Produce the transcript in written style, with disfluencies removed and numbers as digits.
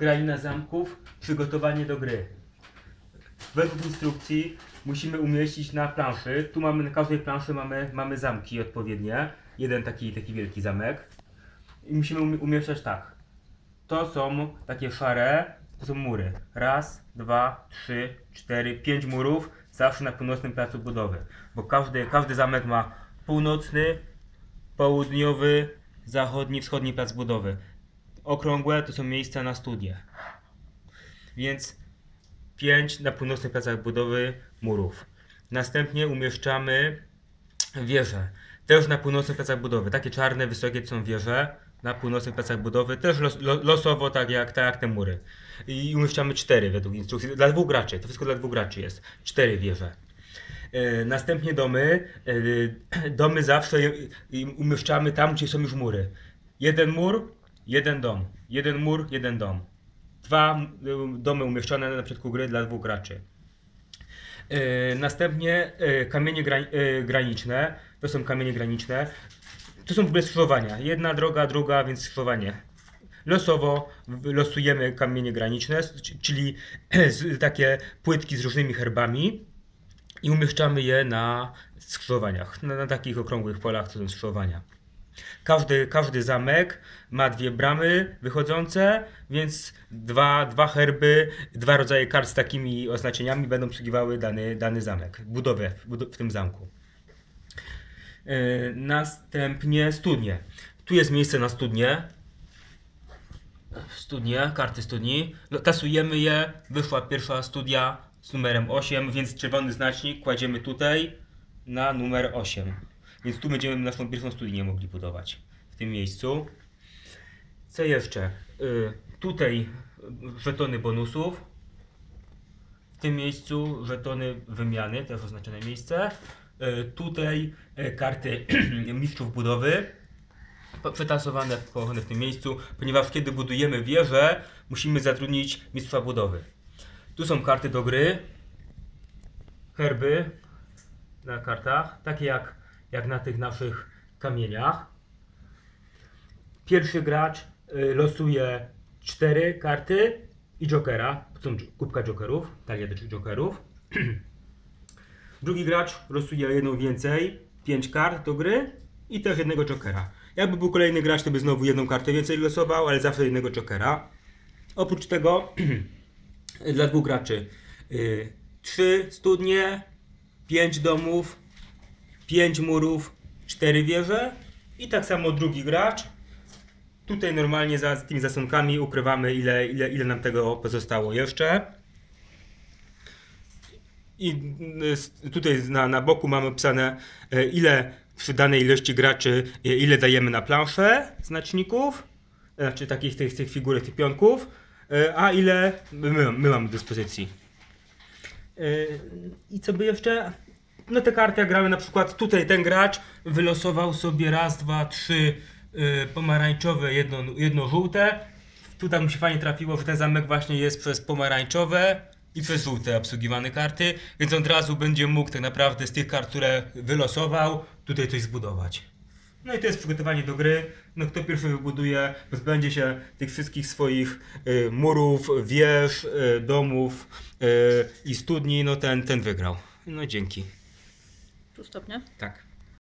kraina zamków, przygotowanie do gry. Według instrukcji musimy umieścić na planszy. Tu mamy, na każdej planszy mamy zamki odpowiednie. Jeden taki wielki zamek. I musimy umieszczać tak. To są takie szare, to są mury. Raz, dwa, trzy, cztery, 5 murów, zawsze na północnym placu budowy. Bo każdy zamek ma północny, południowy, zachodni, wschodni plac budowy. Okrągłe to są miejsca na studnie. Więc 5 na północnych placach budowy murów. Następnie umieszczamy wieże. Też na północnych placach budowy. Takie czarne, wysokie to są wieże. Na północnych placach budowy. Też losowo, tak jak te mury. I umieszczamy 4 według instrukcji. Dla 2 graczy. To wszystko dla 2 graczy jest. 4 wieże. Następnie domy. Domy zawsze umieszczamy tam, gdzie są już mury. 1 mur, 1 dom. 1 mur, 1 dom. 2 domy umieszczone na początku gry dla 2 graczy. Następnie kamienie graniczne. To są kamienie graniczne. To są w ogóle skrzyżowania. Jedna droga, druga, więc skrzyżowanie. Losowo losujemy kamienie graniczne, czyli takie płytki z różnymi herbami i umieszczamy je na skrzyżowaniach. Na takich okrągłych polach to są skrzyżowania. Każdy zamek ma 2 bramy wychodzące, więc dwa herby, 2 rodzaje kart z takimi oznaczeniami będą obsługiwały dany zamek, budowę w tym zamku. Następnie studnie. Tu jest miejsce na studnie. Karty studni. Tasujemy je. Wyszła pierwsza studnia z numerem 8, więc czerwony znacznik kładziemy tutaj na numer 8. Więc tu będziemy naszą pierwszą studnię mogli budować. W tym miejscu. Co jeszcze? Tutaj żetony bonusów. W tym miejscu żetony wymiany, też oznaczone miejsce. Tutaj karty mistrzów budowy. Przetasowane, położone w tym miejscu, ponieważ kiedy budujemy wieżę, musimy zatrudnić mistrza budowy. Tu są karty do gry. Herby na kartach, takie jak na tych naszych kamieniach. Pierwszy gracz losuje 4 karty i jokera, są kubka jokerów, talia do jokerów. Drugi gracz losuje jedną więcej, 5 kart do gry i też jednego jokera. Jakby był kolejny gracz, to by znowu jedną kartę więcej losował, ale zawsze jednego jokera. Oprócz tego dla 2 graczy 3 studnie, 5 domów, 5 murów, 4 wieże i tak samo drugi gracz. Tutaj normalnie za tymi zasonkami ukrywamy ile nam tego pozostało jeszcze. I tutaj na boku mamy opisane ile przy danej ilości graczy, ile dajemy na planszę znaczników, znaczy takich tych figurek, tych pionków, a ile my mamy do dyspozycji. I co by jeszcze? No te karty jak gramy na przykład tutaj ten gracz wylosował sobie raz, 2, 3 pomarańczowe, jedno żółte. Tutaj mu się fajnie trafiło, że ten zamek właśnie jest przez pomarańczowe i przez żółte obsługiwane karty, więc on od razu będzie mógł tak naprawdę z tych kart, które wylosował, tutaj coś zbudować. No i to jest przygotowanie do gry. No kto pierwszy wybuduje, pozbędzie się tych wszystkich swoich murów, wież, domów i studni, no ten wygrał. No dzięki. Pół stopnia? Tak.